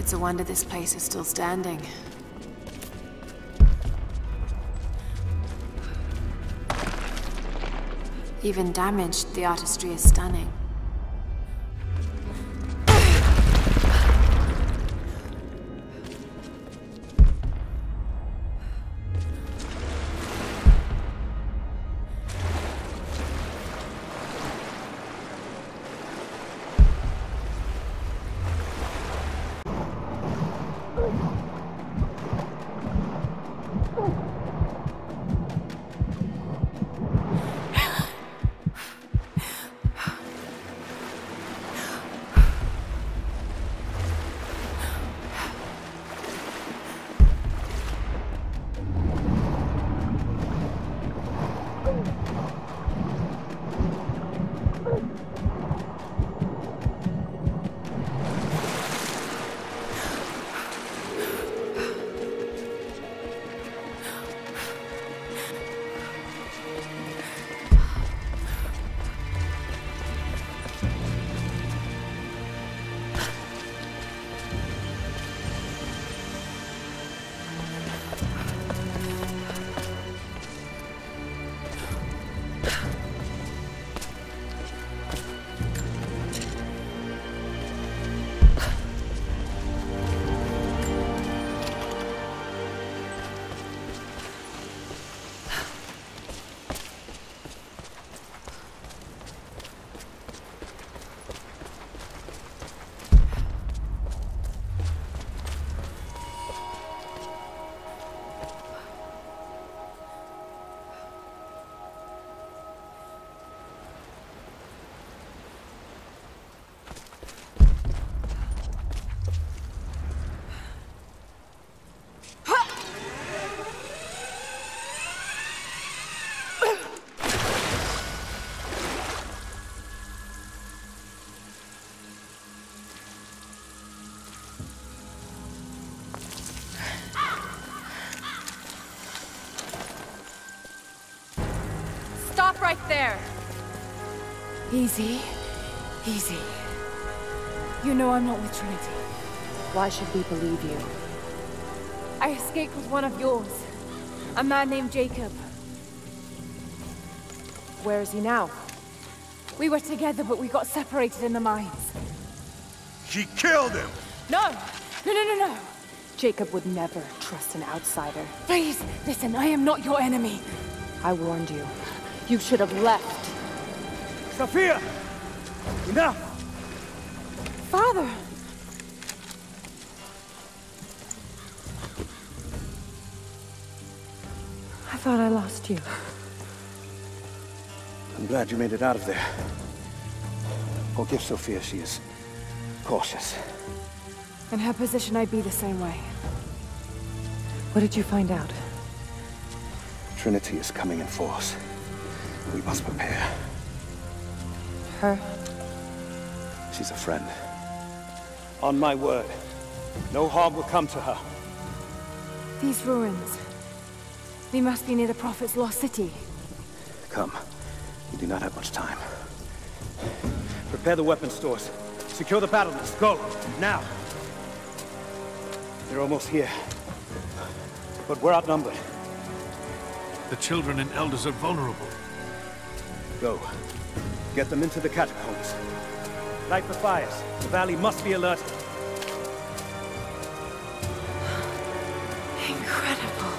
It's a wonder this place is still standing. Even damaged, the artistry is stunning. Stop right there! Easy. Easy. You know I'm not with Trinity. Why should we believe you? I escaped with one of yours. A man named Jacob. Where is he now? We were together, but we got separated in the mines. She killed him! No! No. Jacob would never trust an outsider. Please, listen, I am not your enemy. I warned you. You should have left. Sophia! Enough! Father! I thought I lost you. I'm glad you made it out of there. Forgive Sophia, she is cautious. In her position, I'd be the same way. What did you find out? Trinity is coming in force. We must prepare. Her? She's a friend. On my word, no harm will come to her. These ruins. They must be near the Prophet's lost city. Come. We do not have much time. Prepare the weapon stores. Secure the battlements. Go! Now! They're almost here. But we're outnumbered. The children and elders are vulnerable. Go. Get them into the catacombs. Light the fires. The valley must be alerted. Incredible.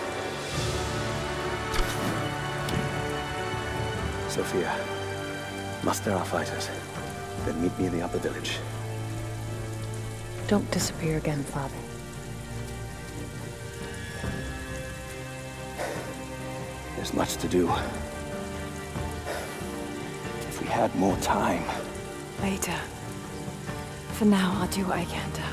Sophia, muster our fighters. Then meet me in the upper village. Don't disappear again, Father. There's much to do. If we had more time. Later. For now, I'll do what I can to help.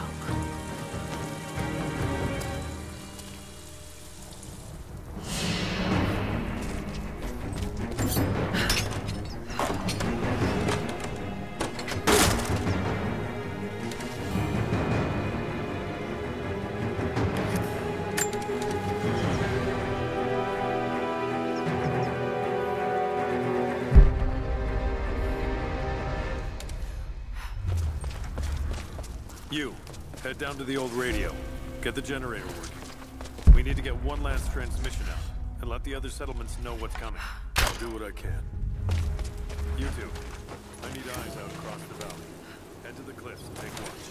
You, Head down to the old radio. Get the generator working. We need to get one last transmission out, and let the other settlements know what's coming. I'll do what I can. You two, I need eyes out across the valley. Head to the cliffs and take watch.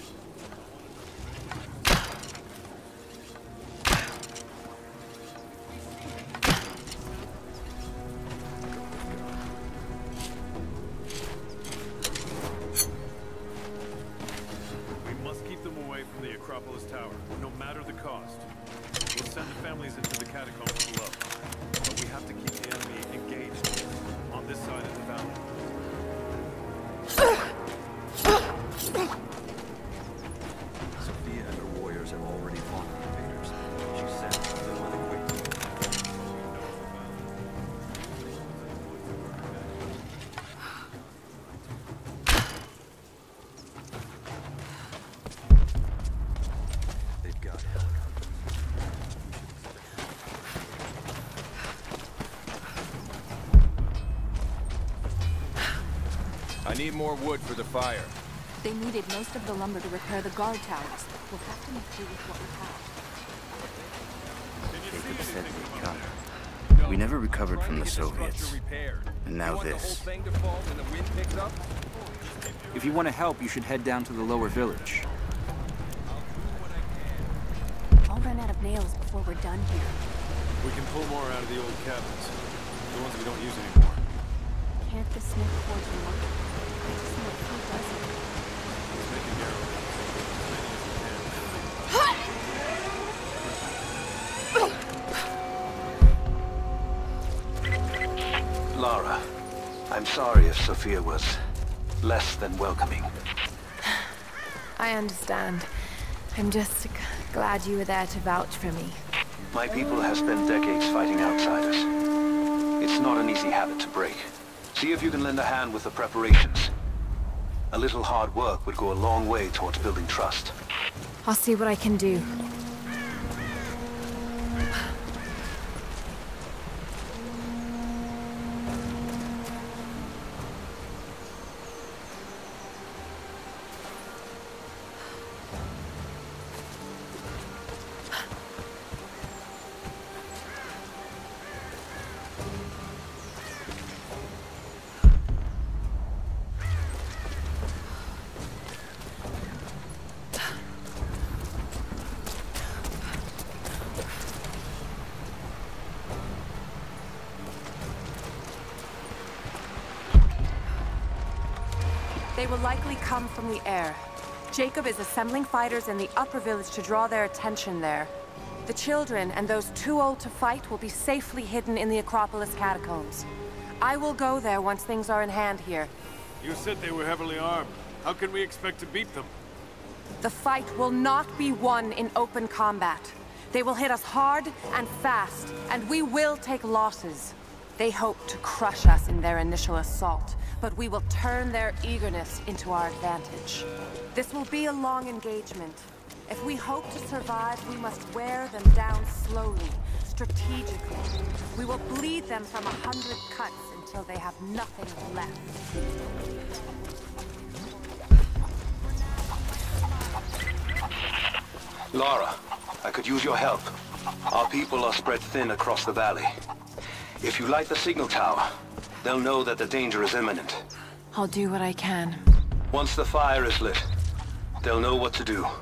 We must keep them away from the Acropolis Tower, no matter the cost. We'll send the families into the catacombs below, but we have to keep the enemy engaged on this side of the valley. Sophia and her warriors have already fought the invaders. She sent them unequipped. They've got helicopters. I need more wood for the fire. They needed most of the lumber to repair the guard towers. We'll have to make do with what we have. Jacob said we'd come. We never recovered from the Soviets. And now this. If you want to help, you should head down to the lower village. I'll run out of nails before we're done here. We can pull more out of the old cabins, the ones we don't use anymore. Can't the Smith forge more? I just know who does it. Let's make a narrow. Lara, I'm sorry if Sophia was less than welcoming. I understand. I'm just glad you were there to vouch for me. My people have spent decades fighting outsiders. It's not an easy habit to break. See if you can lend a hand with the preparations. A little hard work would go a long way towards building trust. I'll see what I can do. They will likely come from the air. Jacob is assembling fighters in the upper village to draw their attention there. The children and those too old to fight will be safely hidden in the Acropolis catacombs. I will go there once things are in hand here. You said they were heavily armed. How can we expect to beat them? The fight will not be won in open combat. They will hit us hard and fast, and we will take losses. They hope to crush us in their initial assault, but we will turn their eagerness into our advantage. This will be a long engagement. If we hope to survive, we must wear them down slowly, strategically. We will bleed them from 100 cuts until they have nothing left. Lara, I could use your help. Our people are spread thin across the valley. If you light the signal tower, they'll know that the danger is imminent. I'll do what I can. Once the fire is lit, they'll know what to do.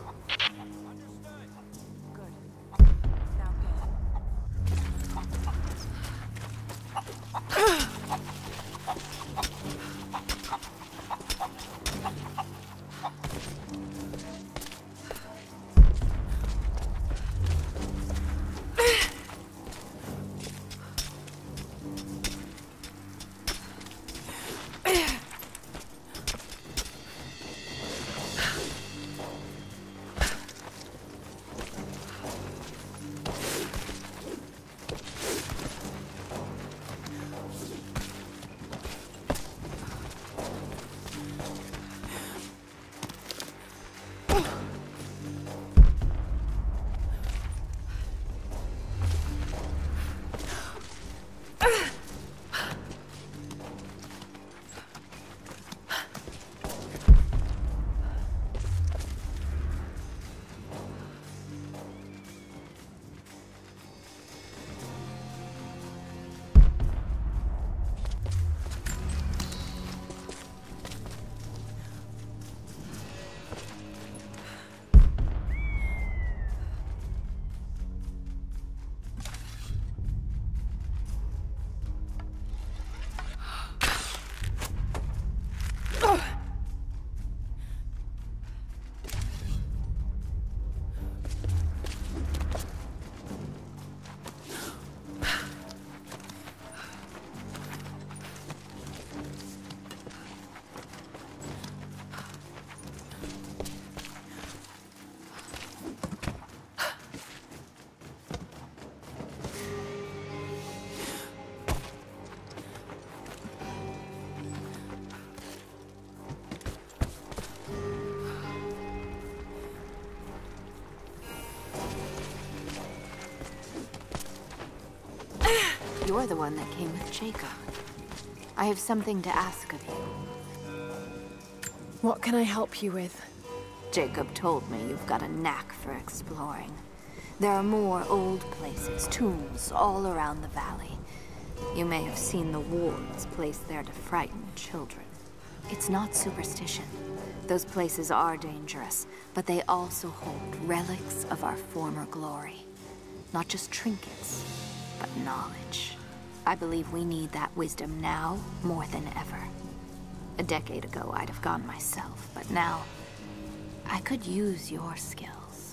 You're the one that came with Jacob. I have something to ask of you. What can I help you with? Jacob told me you've got a knack for exploring. There are more old places, tombs, all around the valley. You may have seen the wards placed there to frighten children. It's not superstition. Those places are dangerous, but they also hold relics of our former glory. Not just trinkets, but knowledge. I believe we need that wisdom now more than ever. A decade ago, I'd have gone myself, but now, I could use your skills.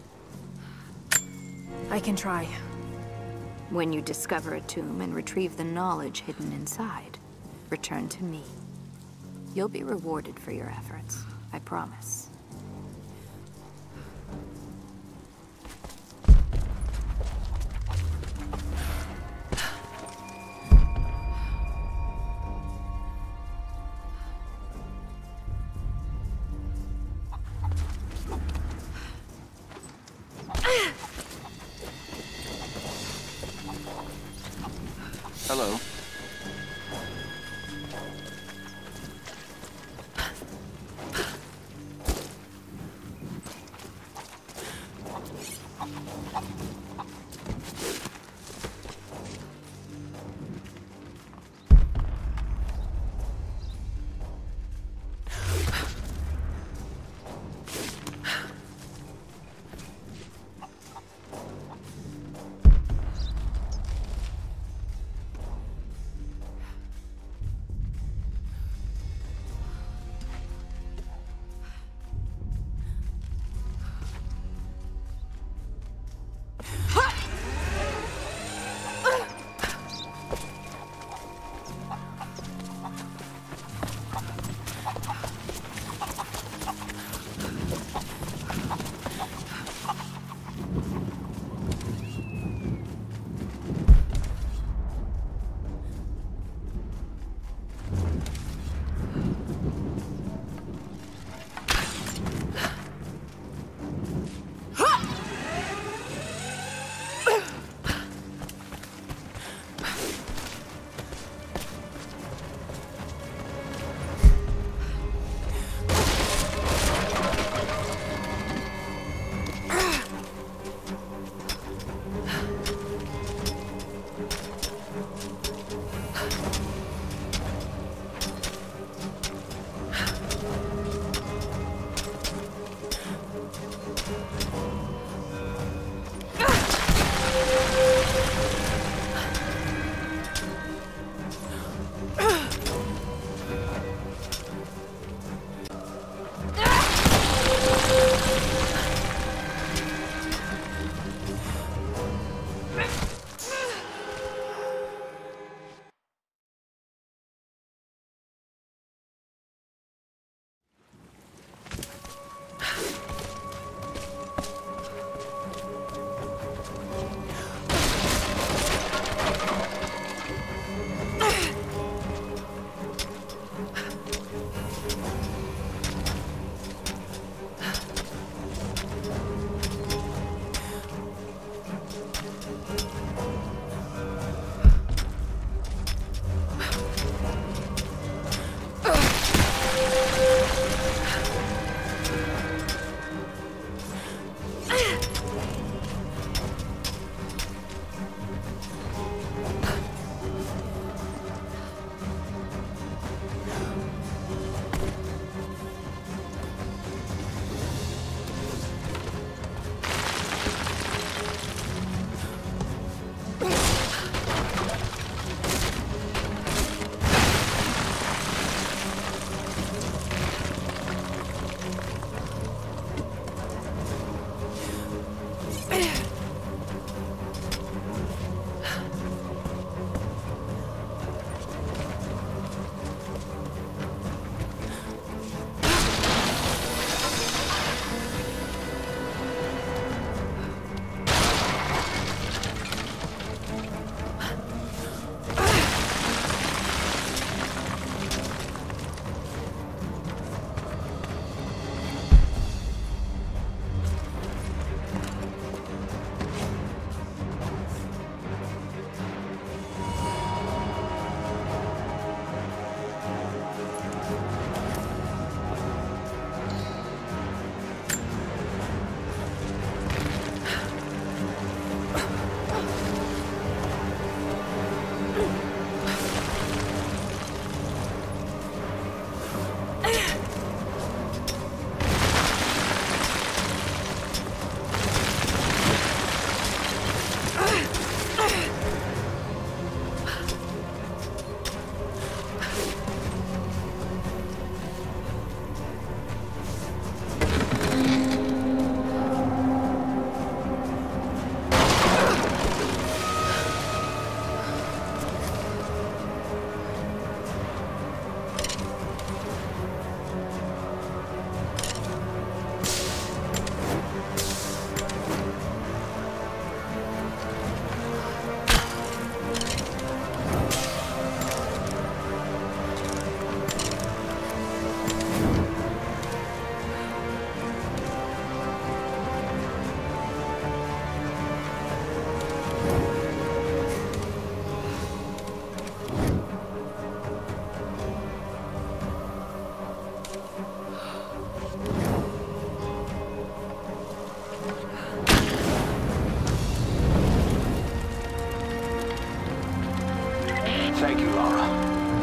I can try. When you discover a tomb and retrieve the knowledge hidden inside, return to me. You'll be rewarded for your efforts, I promise. Hello.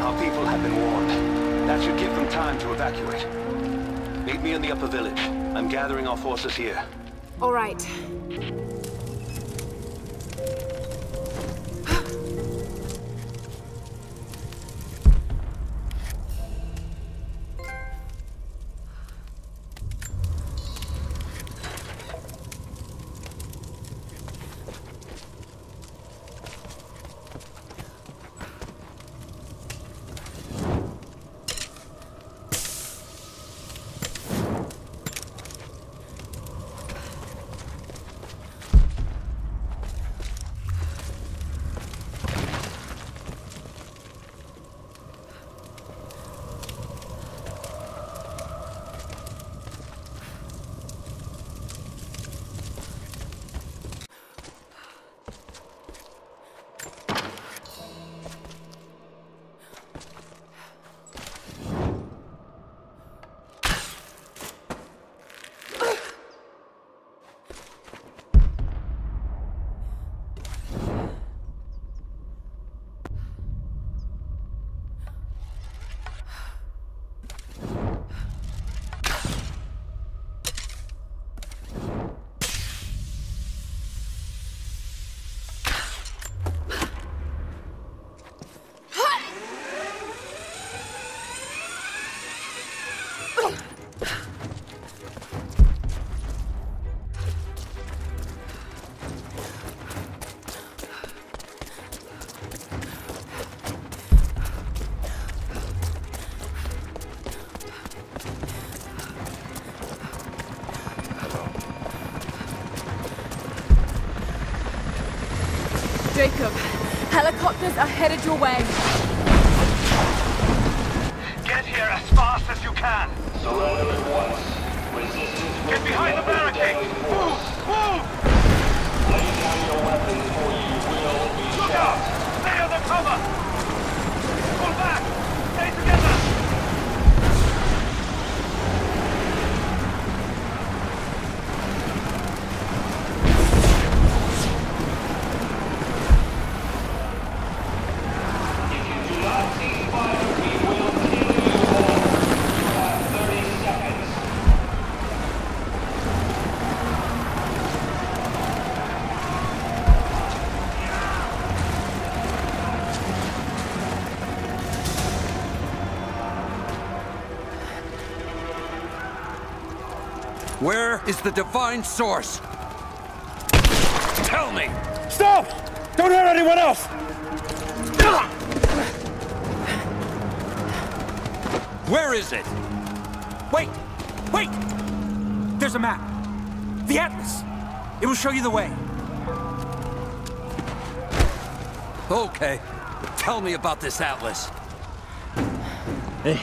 Our people have been warned. That should give them time to evacuate. Meet me in the upper village. I'm gathering our forces here. All right. Jacob, helicopters are headed your way. Get here as fast as you can. Surrender at once. Resistance. Get behind the barricade. Move! Move! Lay down your weapons or you will be Look shot. out! Stay under cover! Pull back! Stay together! If you do not cease fire, we will kill you all. You have 30 seconds. Where is the divine source? Tell me! Stop! Don't hurt anyone else! Where is it? Wait! Wait! There's a map. The Atlas. It will show you the way. Okay. Tell me about this Atlas. Hey.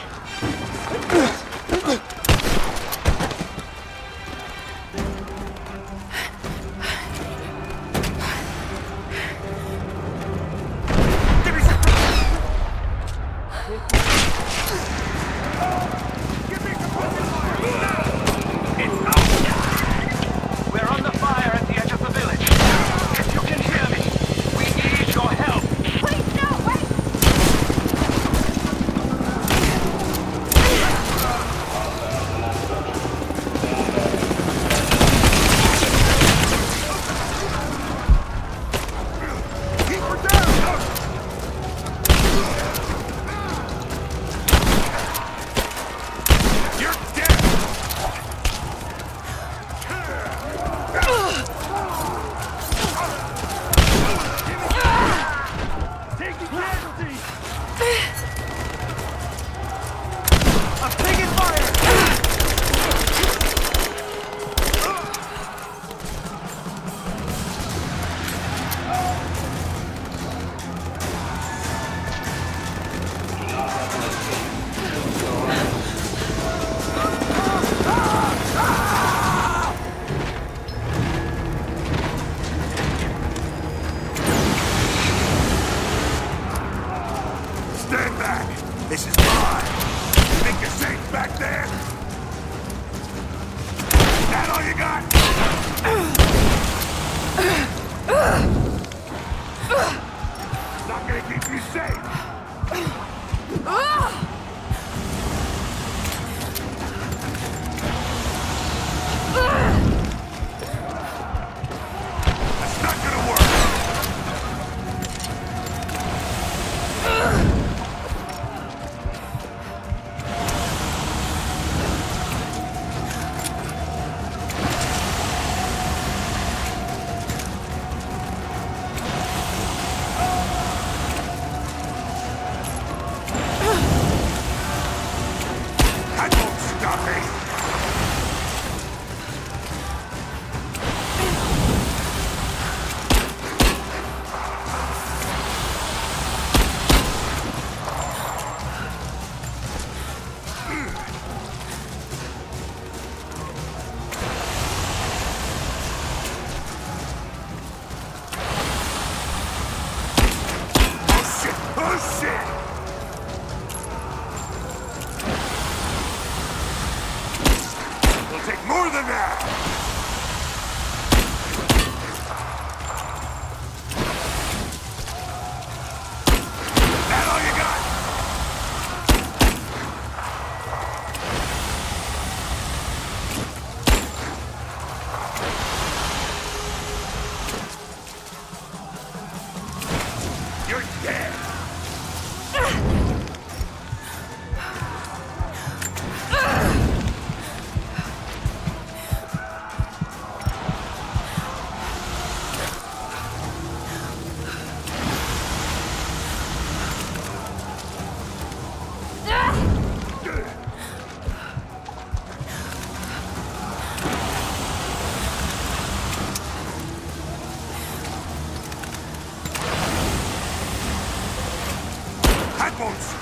We're under fire at the edge of the village. If you can hear me, we need your help. Wait, no, wait!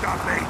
stop me!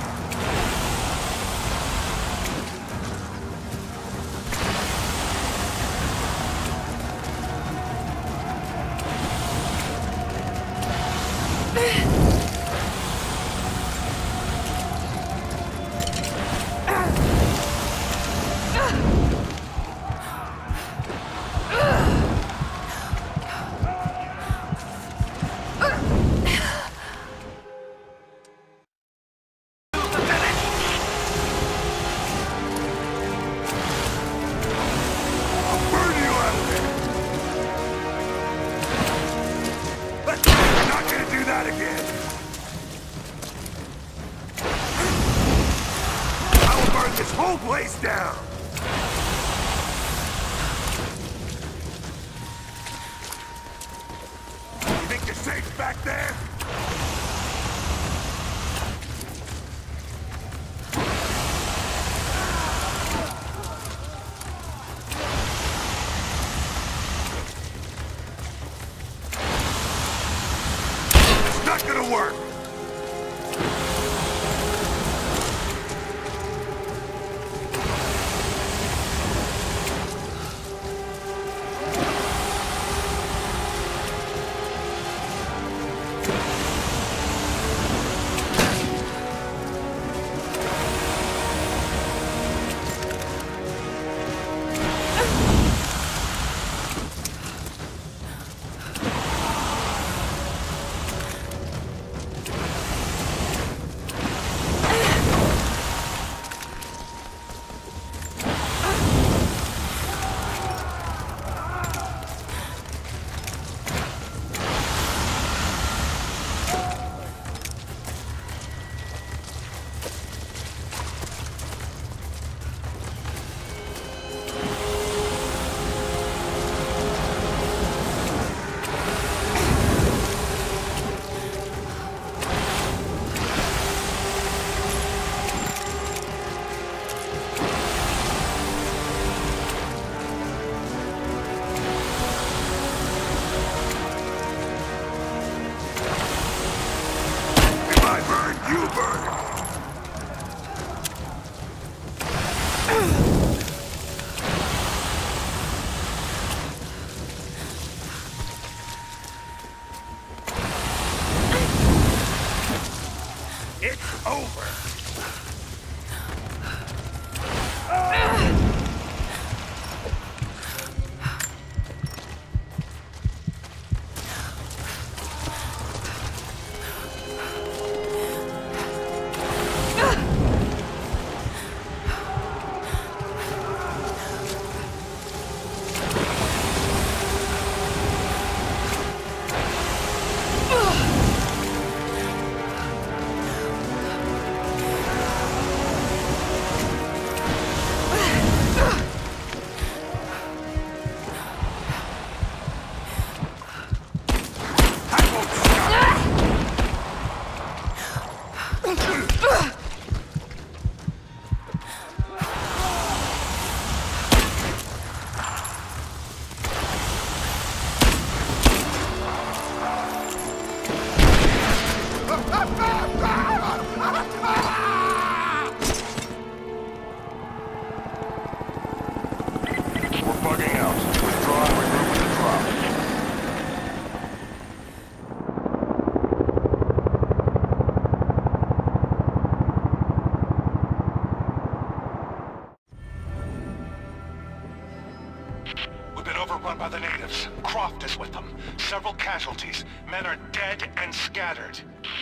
Overrun by the natives. Croft is with them. Several casualties. Men are dead and scattered.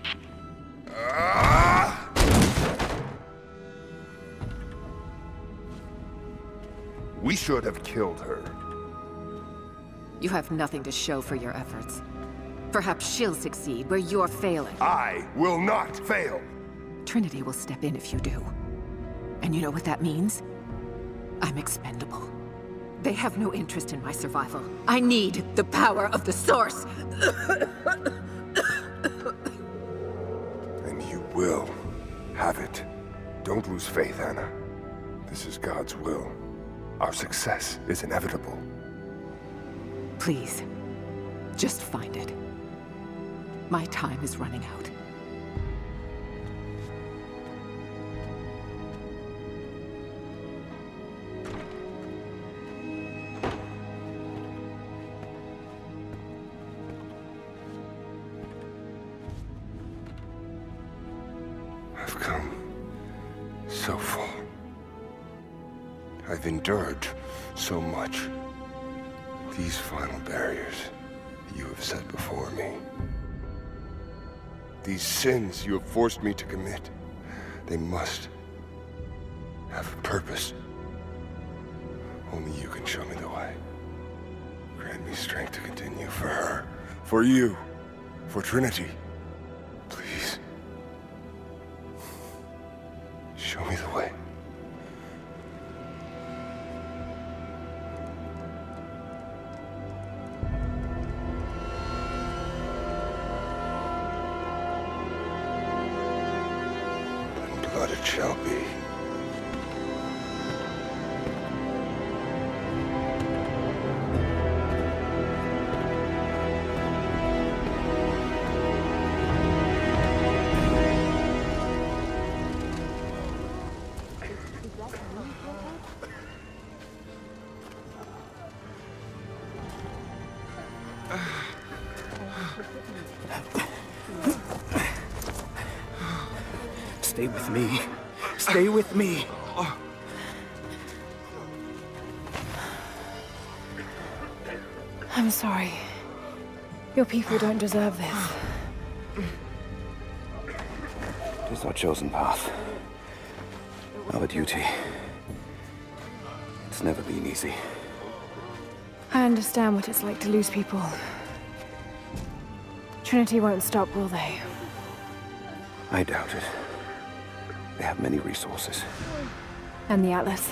We should have killed her. You have nothing to show for your efforts. Perhaps she'll succeed where you're failing. I will not fail! Trinity will step in if you do. And you know what that means? I'm expendable. They have no interest in my survival. I need the power of the Source! And you will have it. Don't lose faith, Anna. This is God's will. Our success is inevitable. Please, just find it. My time is running out. I've come so far. I've endured so much. These final barriers you have set before me. These sins you have forced me to commit, they must have a purpose. Only you can show me the way. Grant me strength to continue for her, for you, for Trinity. Please. Show me the way. And blood it shall be. Stay with me. Stay with me. I'm sorry. Your people don't deserve this. It is our chosen path. Our duty. It's never been easy. I understand what it's like to lose people. Trinity won't stop, will they? I doubt it. They have many resources. And the Atlas?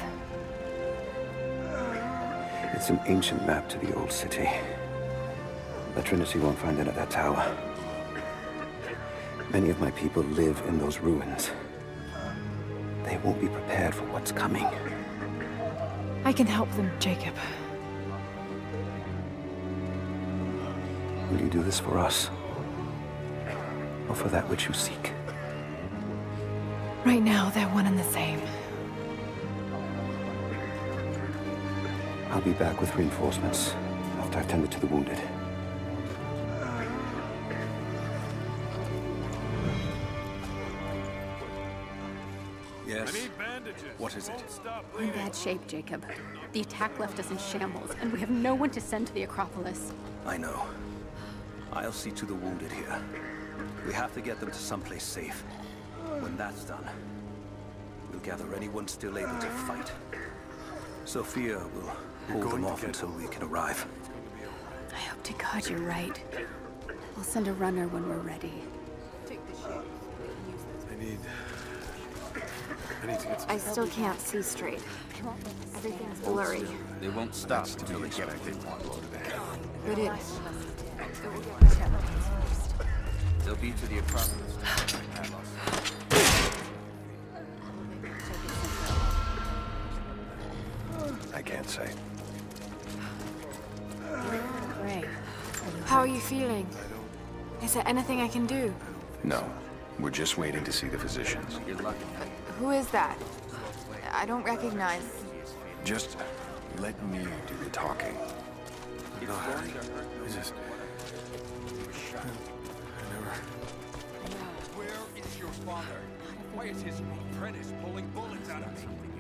It's an ancient map to the old city. But Trinity won't find it at that tower. Many of my people live in those ruins. They won't be prepared for what's coming. I can help them, Jacob. Will you do this for us? Or for that which you seek? Right now, they're one and the same. I'll be back with reinforcements after I've tended to the wounded. Yes? What is it? We're in bad shape, Jacob. The attack left us in shambles, and we have no one to send to the Acropolis. I know. I'll see to the wounded here. We have to get them to someplace safe. When that's done, we'll gather anyone still able to fight. Sophia will hold them off until we can arrive. I hope to God you're right. We'll send a runner when we're ready. I need to get some... I still can't see straight. Everything's blurry. They won't stop until they get what they want. But it... They'll be to the Acropolis. I can't say. Great. How are you feeling? Is there anything I can do? No. We're just waiting to see the physicians. You're lucky. Who is that? I don't recognize... Just let me do the talking. No, Harry. I just... Where is your father? Why is his apprentice pulling bullets out of me?